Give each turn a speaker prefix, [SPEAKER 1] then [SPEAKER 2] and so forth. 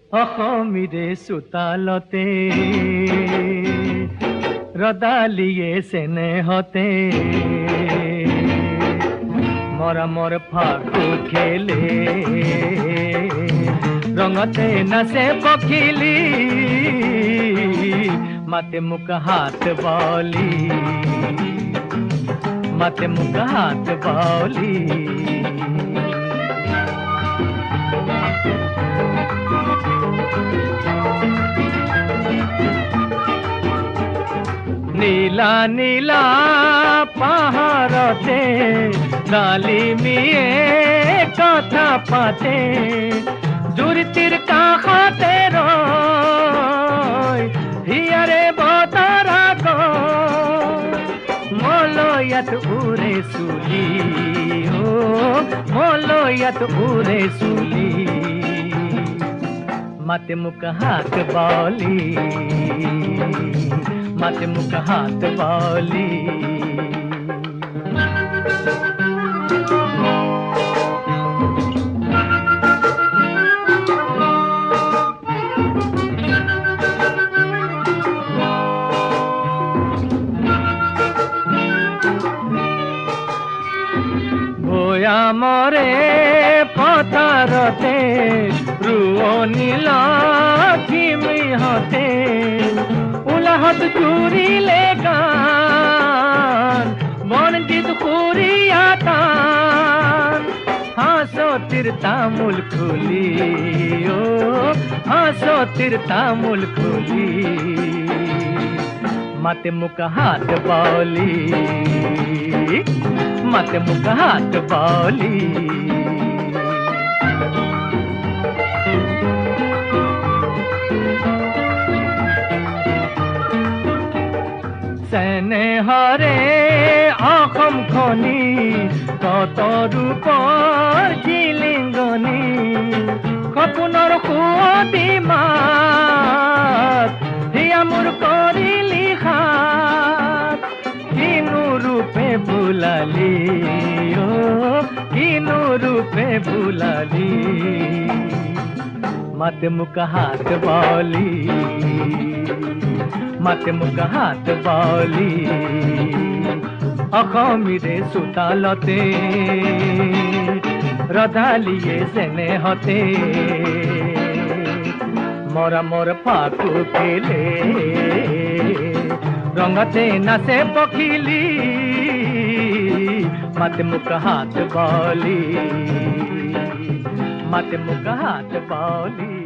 [SPEAKER 1] অসমীৰে চোতালতে ৰদালিয়ে চেনেহতে মৰমৰ ফাকু খেলে ৰঙতে নাচে পখিলি মাতে মোক হাত বলি মাতে মোক হাত বলি নীলা নীলা পাহাৰতে ডালিমিয়ে কথা পাতে জুৰিটিৰ কাষতে ৰয় হিয়াৰে বতৰা মলয়াত উৰে চুলি মলয়াত উৰে চুলি মাতে মোক হাত বলি মাতে মোক হাত বলি ভৈয়ামৰে পথাৰতে ৰোৱনী লখিমীহঁতে উলাহত জুৰিলে গান বনজিত সুৰীয়া টান হাঁচতিৰ তামোল খুলি হাঁচতিৰ তামোল খুলি মাতে মোক হাত বলি মাতে মোক হাত বলি চেনেহৰে অসমখনি কত ৰূপৰ জিলিংগনি সপোনৰ সুৱতি মাত হিয়া মোৰ কৰিলি হাত কিনো ৰূপে বুলালি কিনো ৰূপে বুলালি মাতে মোক হাত বলি মাতে মোক হাত বলি অসমীৰে চোতালতে ৰদালিয়ে চেনেহতে মৰমৰ ফাকু খেলে ৰঙতে নাচে পখিলি মাতে মোক হাত বলি মাতে মোক হাত বলি